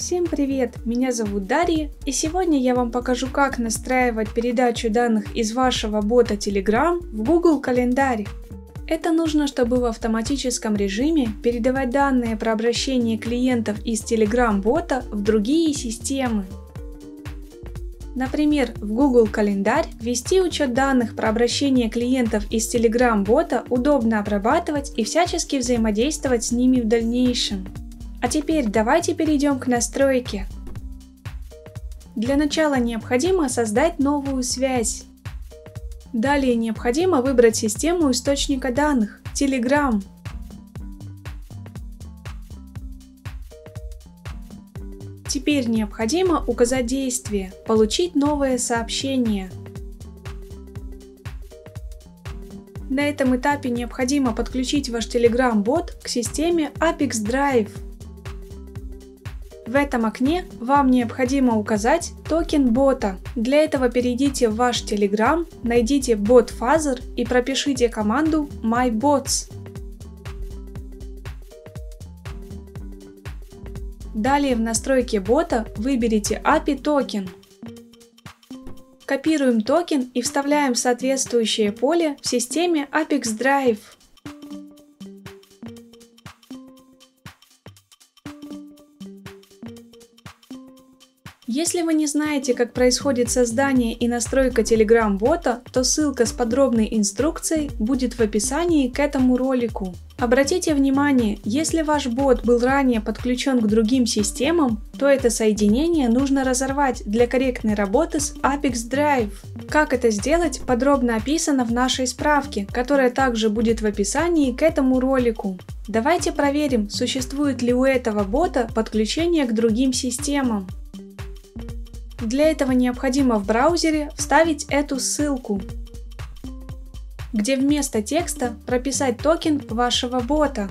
Всем привет! Меня зовут Дарья, и сегодня я вам покажу, как настраивать передачу данных из вашего бота Telegram в Google Календарь. Это нужно, чтобы в автоматическом режиме передавать данные про обращение клиентов из Telegram бота в другие системы. Например, в Google Календарь ввести учет данных про обращение клиентов из Telegram бота удобно обрабатывать и всячески взаимодействовать с ними в дальнейшем. А теперь давайте перейдем к настройке. Для начала необходимо создать новую связь. Далее необходимо выбрать систему источника данных – Telegram. Теперь необходимо указать действие – получить новое сообщение. На этом этапе необходимо подключить ваш Telegram-бот к системе Apex Drive. В этом окне вам необходимо указать токен бота. Для этого перейдите в ваш Telegram, найдите BotFuzzer и пропишите команду mybots. Далее в настройке бота выберите API токен. Копируем токен и вставляем в соответствующее поле в системе Apex Drive. Если вы не знаете, как происходит создание и настройка Telegram бота, то ссылка с подробной инструкцией будет в описании к этому ролику. Обратите внимание, если ваш бот был ранее подключен к другим системам, то это соединение нужно разорвать для корректной работы с Apex Drive. Как это сделать, подробно описано в нашей справке, которая также будет в описании к этому ролику. Давайте проверим, существует ли у этого бота подключение к другим системам. Для этого необходимо в браузере вставить эту ссылку, где вместо текста прописать токен вашего бота.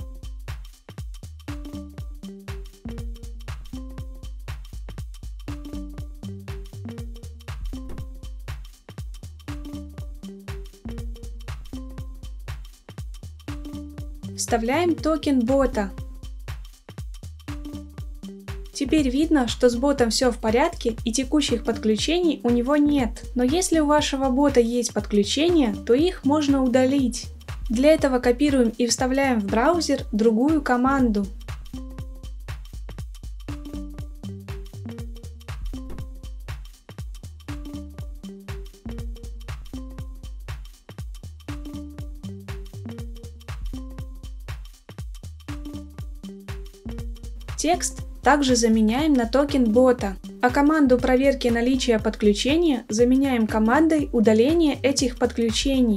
Вставляем токен бота. Теперь видно, что с ботом все в порядке и текущих подключений у него нет. Но если у вашего бота есть подключения, то их можно удалить. Для этого копируем и вставляем в браузер другую команду. Текст также заменяем на токен бота, а команду проверки наличия подключения заменяем командой удаления этих подключений.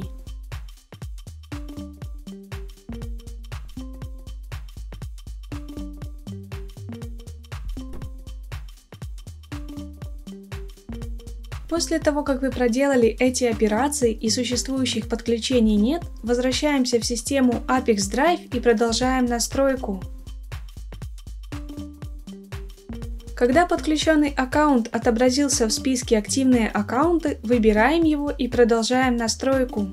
После того, как вы проделали эти операции и существующих подключений нет, возвращаемся в систему Apex Drive и продолжаем настройку. Когда подключенный аккаунт отобразился в списке «Активные аккаунты», выбираем его и продолжаем настройку.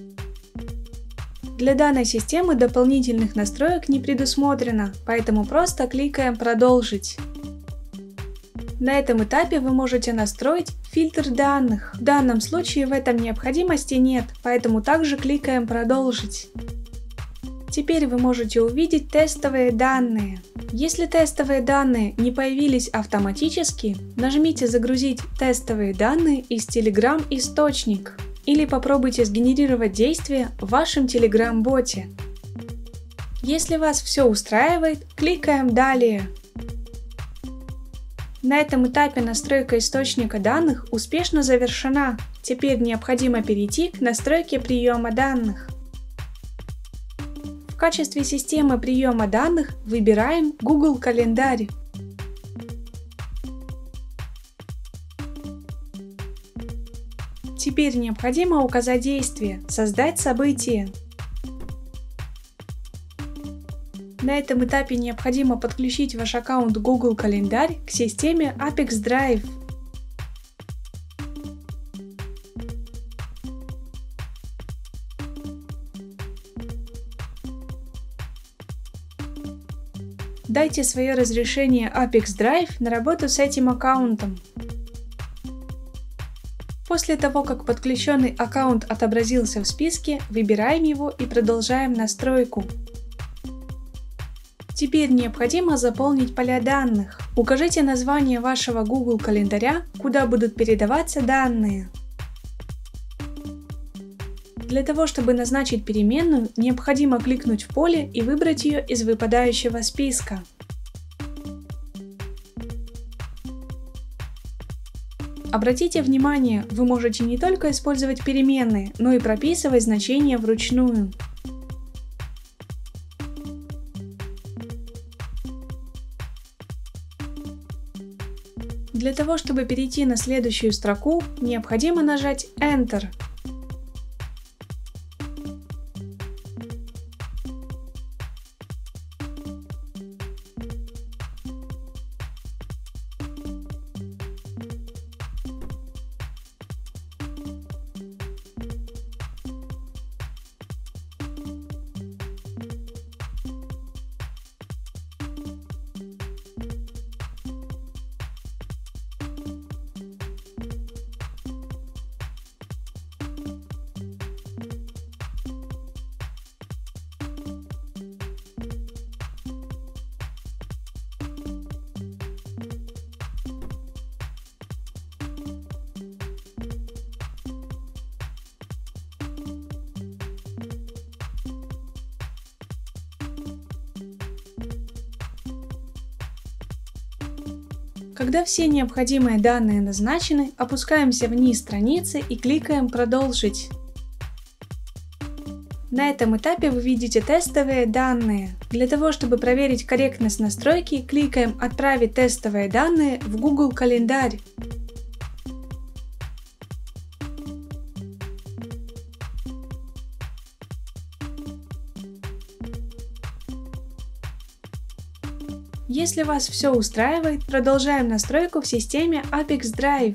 Для данной системы дополнительных настроек не предусмотрено, поэтому просто кликаем «Продолжить». На этом этапе вы можете настроить фильтр данных. В данном случае в этом необходимости нет, поэтому также кликаем «Продолжить». Теперь вы можете увидеть тестовые данные. Если тестовые данные не появились автоматически, нажмите «Загрузить тестовые данные из Telegram источник» или попробуйте сгенерировать действие в вашем Telegram-боте. Если вас все устраивает, кликаем «Далее». На этом этапе настройка источника данных успешно завершена. Теперь необходимо перейти к настройке приема данных. В качестве системы приема данных выбираем Google Календарь. Теперь необходимо указать действие «Создать событие». На этом этапе необходимо подключить ваш аккаунт Google Календарь к системе Apex Drive. Дайте свое разрешение Apex Drive на работу с этим аккаунтом. После того, как подключенный аккаунт отобразился в списке, выбираем его и продолжаем настройку. Теперь необходимо заполнить поля данных. Укажите название вашего Google календаря, куда будут передаваться данные. Для того, чтобы назначить переменную, необходимо кликнуть в поле и выбрать ее из выпадающего списка. Обратите внимание, вы можете не только использовать переменные, но и прописывать значения вручную. Для того, чтобы перейти на следующую строку, необходимо нажать Enter. Когда все необходимые данные назначены, опускаемся вниз страницы и кликаем «Продолжить». На этом этапе вы видите тестовые данные. Для того, чтобы проверить корректность настройки, кликаем «Отправить тестовые данные в Google календарь». Если вас все устраивает, продолжаем настройку в системе Apex Drive.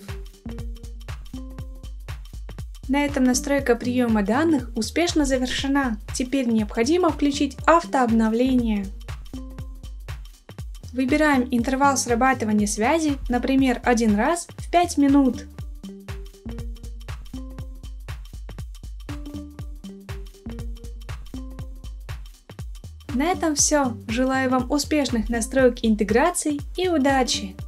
На этом настройка приема данных успешно завершена. Теперь необходимо включить автообновление. Выбираем интервал срабатывания связи, например, 1 раз в 5 минут. На этом все. Желаю вам успешных настроек интеграций и удачи!